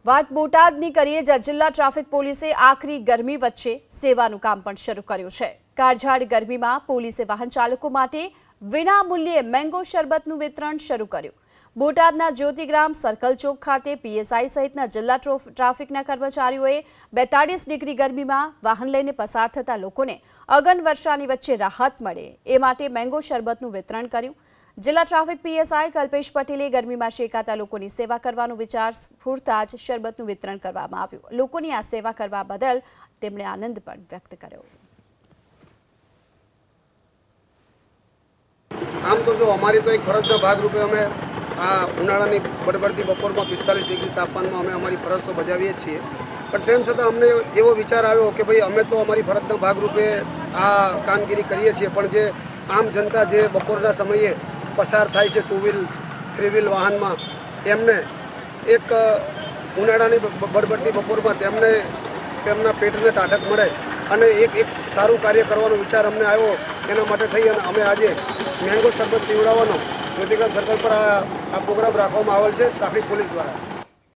વાત બોટાદની કરીએ, જ્યાં જિલ્લા ટ્રાફિક પોલીસે આકરી ગરમી વચ્ચે સેવાનું કામ પણ શરૂ કર્યું છે। કાળઝાળ ગરમીમાં પોલીસે વાહન ચાલકો માટે વિનામૂલ્યે મેંગો શરબતનું વિતરણ શરૂ કર્યું। બોટાદના જ્યોતિગ્રામ સર્કલ ચોક ખાતે પીએસઆઈ સહિતના જિલ્લા ટ્રાફિકના કર્મચારીઓએ 42 ડિગ્રી ગરમીમાં વાહન લઈને પસાર થતા લોકોને અગન વર્ષાની વચ્ચે રાહત મળે એ માટે મેંગો શરબતનું વિતરણ કર્યું। जिला ट्राफिक पीएसआई कल्पेश पटेले गर्मी में शेकाता लोकोनी सेवा करवानो विचार स्फूर्ता ज शरबतનું વિતરણ કરવામાં આવ્યું। લોકોની આ સેવા કરવા બદલ તેમણે આનંદ પણ વ્યક્ત કર્યો। આમ તો જો અમારી તો એક ફરજના ભાગરૂપે અમે આ ઉનાળાની બળબડતી બપોરમાં 45 ડિગ્રી તાપમાનમાં અમે અમારી ફરજ તો બજાવીએ જ છીએ, પણ તેમ છતાં અમને એવો વિચાર આવ્યો કે ભાઈ અમે તો અમારી ફરજના ભાગરૂપે આ કામગીરી કરીએ છીએ, પણ જે આમ જનતા જે બપોરના સમયે પસાર થાય છે ટુ વ્હીલ થ્રી વ્હીલ વાહનમાં, એમને એક ઉનાળાની બળબડતી બપોરમાં તેમને તેમના પેટને ટાઢક મળે અને એક સારું કાર્ય કરવાનો વિચાર અમને આવ્યો। એના માટે થઈ અને અમે આજે મેંગો શરબત પીવડાવવાનો જ્યોતિગ્રામ સર્કલ પર આ પ્રોગ્રામ રાખવામાં આવેલ છે ટ્રાફિક પોલીસ દ્વારા।